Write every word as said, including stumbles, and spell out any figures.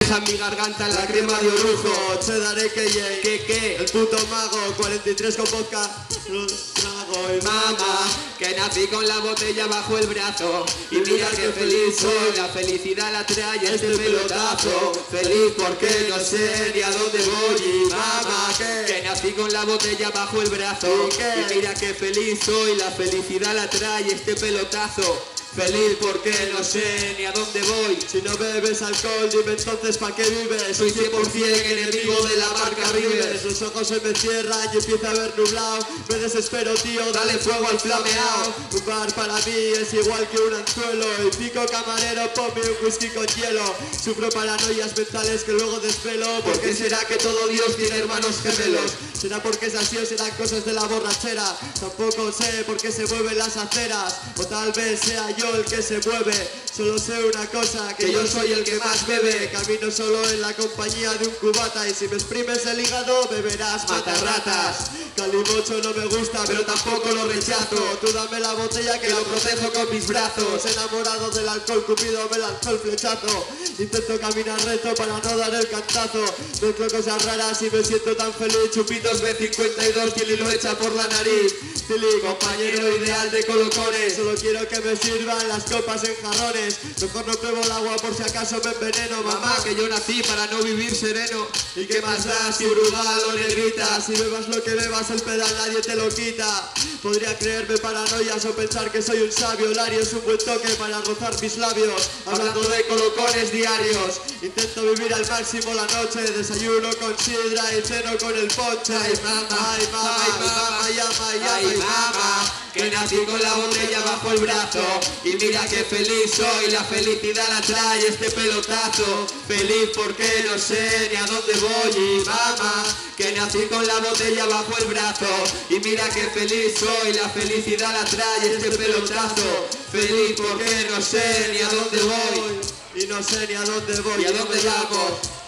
deja mi garganta la crema de orujo. Te daré que llegue. ¿Qué, qué? El puto mago, cuarenta y tres con vodka. Trago y Mamá, que nací con la botella bajo el brazo. Y mira que feliz soy, la felicidad la trae este pelotazo. Feliz porque no sé ni a dónde voy. Y mamá, que nací con la botella bajo el brazo. Y mira que feliz soy, la felicidad la trae este pelotazo. Feliz porque no sé ni a dónde voy. Si no bebes alcohol, dime entonces pa' qué vives. Soy cien por cien enemigo de la marca Rivers. Los ojos se me cierran y empieza a ver nublado. Me desespero, tío, dale fuego al flameado. Un bar para mí es igual que un anzuelo. Y pico camarero, ponme un whisky con hielo. Sufro paranoias mentales que luego desvelo. ¿Por qué será que todo Dios tiene hermanos gemelos? ¿Será porque es así o serán cosas de la borrachera? Tampoco sé por qué se mueven las aceras. O tal vez sea yo el que se mueve. Solo sé una cosa, que, que yo soy el que más bebe. Camino solo en la compañía de un cubata. Y si me exprimes el hígado beberás matarratas. Calimocho no me gusta pero tampoco lo rechazo. Tú dame la botella que, que lo lo protejo con mis brazos. Enamorado del alcohol, Cupido me lanzó el flechazo. Intento caminar recto para no dar el cantazo. Mezclo cosas raras y me siento tan feliz. Chupitos B cincuenta y dos, Tilly lo echa por la nariz. Tilly, compañero ideal de colocones. Solo quiero que me sirvan las copas en jarrones. Mejor no pruebo el agua por si acaso me enveneno. Mamá, que yo nací para no vivir sereno. ¿Y qué más da si Brugal o negrita? Si bebas lo que bebas el pedal nadie te lo quita. Podría creerme paranoias o pensar que soy un sabio. Lario es un buen toque para rozar mis labios. Hablando de colocones diarios. Intento vivir al máximo la noche. Desayuno con sidra y ceno con el ponche. Ay mamá, ay mamá, ay mamá, ay mamá, ay ay mamá, que nací con la botella bajo el brazo. Y mira que feliz soy, la felicidad la trae este pelotazo. Feliz porque no sé ni a dónde voy. Y mamá, que nací con la botella bajo el brazo. Y mira que feliz soy, la felicidad la trae este pelotazo. Feliz porque no sé ni a dónde voy. Y no sé ni a dónde voy y a dónde vamos.